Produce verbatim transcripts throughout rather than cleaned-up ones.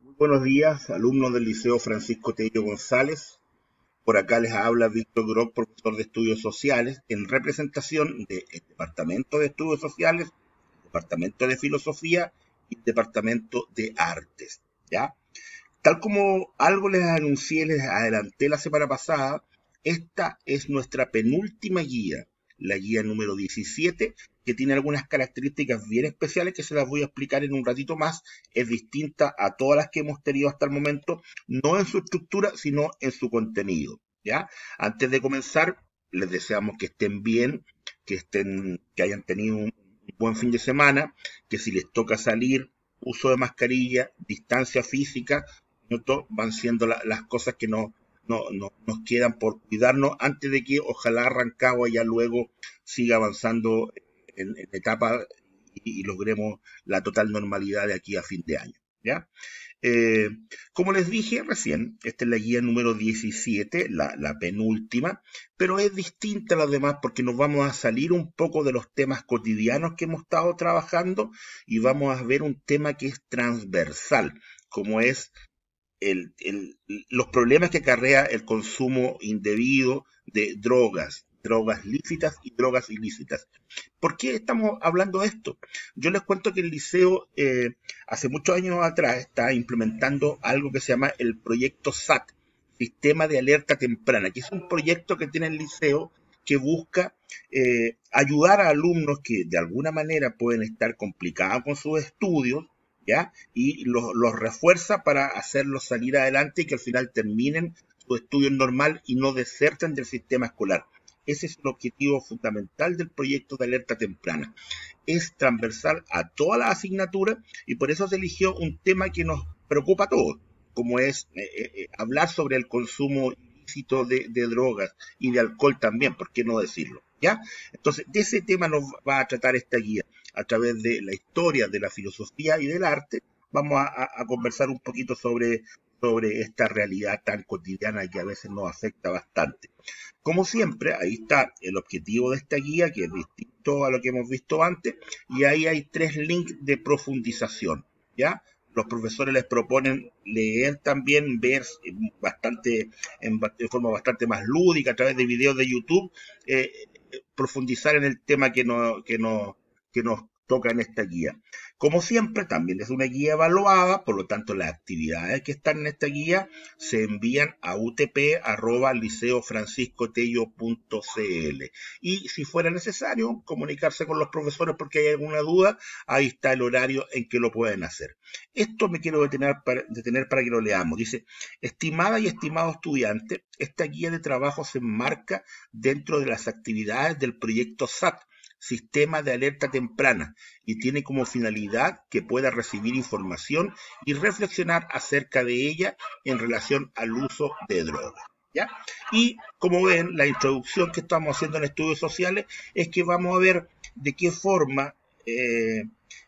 Buenos días, alumnos del Liceo Francisco Tello González. Por acá les habla Víctor Grock, profesor de Estudios Sociales, en representación del Departamento de Estudios Sociales, el Departamento de Filosofía y el Departamento de Artes. ¿Ya? Tal como algo les anuncié, les adelanté la semana pasada, esta es nuestra penúltima guía, la guía número diecisiete, que tiene algunas características bien especiales que se las voy a explicar en un ratito más. Es distinta a todas las que hemos tenido hasta el momento, no en su estructura, sino en su contenido. ¿Ya? Antes de comenzar, les deseamos que estén bien, que, estén, que hayan tenido un buen fin de semana, que si les toca salir, uso de mascarilla, distancia física, ¿no? Van siendo la, las cosas que no, no, no, nos quedan por cuidarnos antes de que ojalá Rancagua ya luego siga avanzando en, en etapa y, y logremos la total normalidad de aquí a fin de año. ¿Ya? Eh, como les dije recién, esta es la guía número diecisiete, la, la penúltima, pero es distinta a las demás porque nos vamos a salir un poco de los temas cotidianos que hemos estado trabajando y vamos a ver un tema que es transversal, como es el, el, los problemas que acarrea el consumo indebido de drogas, drogas lícitas y drogas ilícitas. ¿Por qué estamos hablando de esto? Yo les cuento que el liceo eh, hace muchos años atrás está implementando algo que se llama el proyecto S A T, Sistema de Alerta Temprana, que es un proyecto que tiene el liceo que busca eh, ayudar a alumnos que de alguna manera pueden estar complicados con sus estudios, ¿ya? Y los, los refuerza para hacerlos salir adelante y que al final terminen su estudio normal y no deserten del sistema escolar. Ese es el objetivo fundamental del proyecto de alerta temprana. Es transversal a todas las asignaturas y por eso se eligió un tema que nos preocupa a todos, como es eh, eh, hablar sobre el consumo ilícito de, de drogas y de alcohol también, ¿por qué no decirlo? ¿Ya? Entonces, de ese tema nos va a tratar esta guía. A través de la historia, de la filosofía y del arte, vamos a, a, a conversar un poquito sobre, sobre esta realidad tan cotidiana que a veces nos afecta bastante. Como siempre, ahí está el objetivo de esta guía, que es distinto a lo que hemos visto antes, y ahí hay tres links de profundización, ¿ya? Los profesores les proponen leer también, ver bastante, en, de forma bastante más lúdica, a través de videos de YouTube, eh, profundizar en el tema que, no, que, no, que nos toca en esta guía. Como siempre, también es una guía evaluada, por lo tanto las actividades que están en esta guía se envían a u t p arroba liceo francisco tello punto c l. Y si fuera necesario comunicarse con los profesores porque hay alguna duda, ahí está el horario en que lo pueden hacer. Esto me quiero detener para, detener para que lo leamos. Dice, estimada y estimado estudiante, esta guía de trabajo se enmarca dentro de las actividades del proyecto S A T, Sistema de Alerta Temprana, y tiene como finalidad que pueda recibir información y reflexionar acerca de ella en relación al uso de drogas. ¿Ya? Y como ven, la introducción que estamos haciendo en estudios sociales es que vamos a ver de qué forma eh,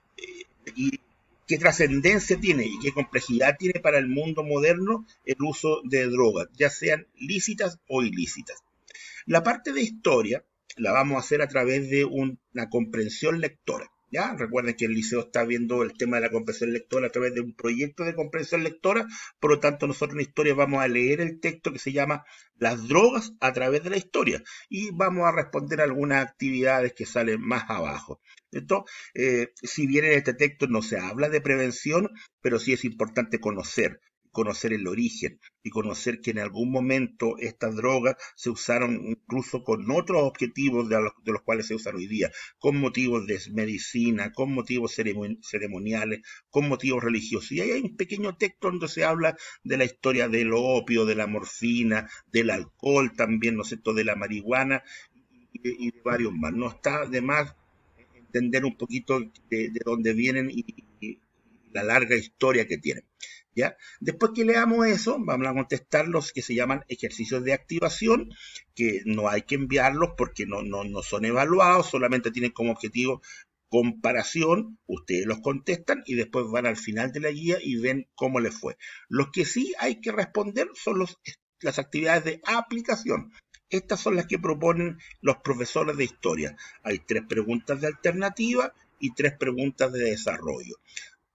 y qué trascendencia tiene y qué complejidad tiene para el mundo moderno el uso de drogas, ya sean lícitas o ilícitas. La parte de historia la vamos a hacer a través de un, una comprensión lectora. ¿Ya? Recuerden que el liceo está viendo el tema de la comprensión lectora a través de un proyecto de comprensión lectora, por lo tanto nosotros en historia vamos a leer el texto que se llama Las drogas a través de la historia y vamos a responder algunas actividades que salen más abajo. Entonces, eh, si bien en este texto no se habla de prevención, pero sí es importante conocer. conocer el origen y conocer que en algún momento estas drogas se usaron incluso con otros objetivos de los, de los cuales se usan hoy día, con motivos de medicina, con motivos ceremoniales, con motivos religiosos. Y ahí hay un pequeño texto donde se habla de la historia del opio, de la morfina, del alcohol también, ¿no es cierto?, de la marihuana y de, y de varios más. No está de más entender un poquito de, de dónde vienen y, y la larga historia que tienen. ¿Ya? Después que leamos eso, vamos a contestar los que se llaman ejercicios de activación, que no hay que enviarlos porque no, no, no son evaluados, solamente tienen como objetivo comparación, ustedes los contestan y después van al final de la guía y ven cómo les fue. Los que sí hay que responder son los, las actividades de aplicación. Estas son las que proponen los profesores de historia. Hay tres preguntas de alternativa y tres preguntas de desarrollo.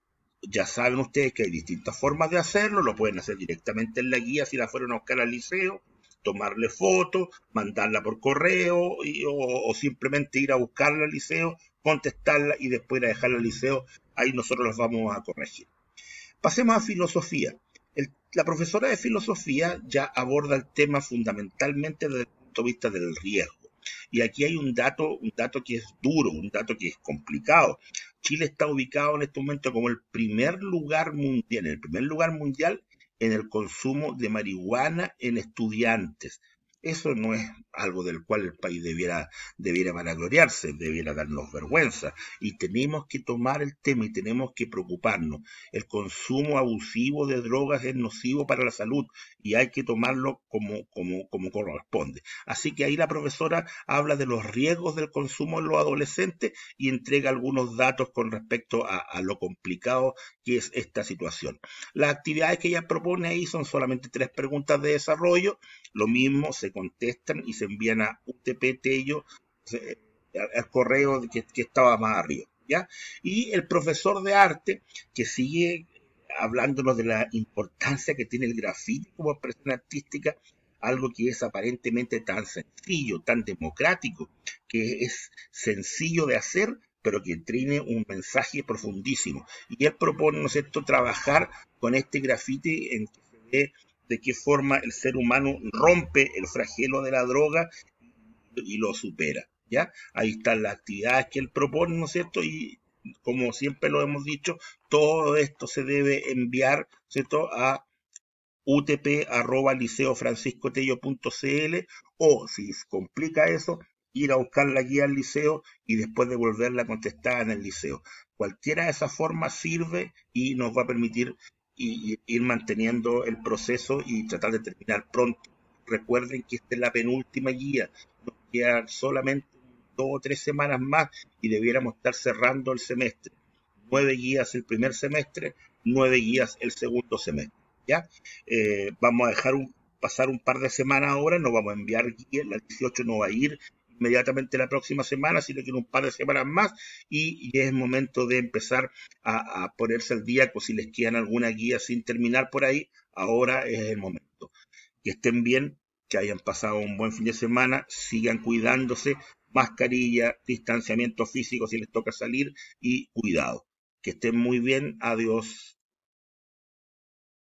ya saben ustedes que hay distintas formas de hacerlo, lo pueden hacer directamente en la guía si la fueron a buscar al liceo, tomarle fotos, mandarla por correo y, o, o simplemente ir a buscarla al liceo, contestarla y después ir a dejarla al liceo, ahí nosotros los vamos a corregir. Pasemos a filosofía. El, la profesora de filosofía ya aborda el tema fundamentalmente desde el punto de vista del riesgo. Y aquí hay un dato, un dato que es duro, un dato que es complicado. Chile está ubicado en este momento como el primer lugar mundial, el primer lugar mundial en el consumo de marihuana en estudiantes. Eso no es algo del cual el país debiera, debiera vanagloriarse, debiera darnos vergüenza. Y tenemos que tomar el tema y tenemos que preocuparnos. El consumo abusivo de drogas es nocivo para la salud y hay que tomarlo como, como, como corresponde. Así que ahí la profesora habla de los riesgos del consumo en los adolescentes y entrega algunos datos con respecto a, a lo complicado que es esta situación. Las actividades que ella propone ahí son solamente tres preguntas de desarrollo. Lo mismo, se contestan y se envían a U T P Tello, al correo que, que estaba más arriba, ¿ya? Y el profesor de arte, que sigue hablándonos de la importancia que tiene el grafiti como expresión artística, algo que es aparentemente tan sencillo, tan democrático, que es sencillo de hacer, pero que tiene un mensaje profundísimo. Y él propone, ¿no es cierto?, trabajar con este grafiti en que se ve de qué forma el ser humano rompe el flagelo de la droga y lo supera, ¿ya? Ahí están las actividades que él propone, ¿no es cierto? Y como siempre lo hemos dicho, todo esto se debe enviar, ¿cierto?, a u t p arroba liceo francisco tello punto c l, o si complica eso, ir a buscar la guía al liceo y después devolverla contestada en el liceo. Cualquiera de esas formas sirve y nos va a permitir y ir manteniendo el proceso y tratar de terminar pronto. Recuerden que esta es la penúltima guía, nos quedan solamente dos o tres semanas más y debiéramos estar cerrando el semestre. Nueve guías el primer semestre, nueve guías el segundo semestre, ¿ya? Eh, vamos a dejar un, pasar un par de semanas ahora, no vamos a enviar guías, la dieciocho no va a ir inmediatamente la próxima semana, sino que en un par de semanas más, y, y es momento de empezar a, a ponerse al día, pues si les quedan alguna guía sin terminar por ahí, ahora es el momento. Que estén bien, que hayan pasado un buen fin de semana, sigan cuidándose, mascarilla, distanciamiento físico si les toca salir y cuidado. Que estén muy bien, adiós.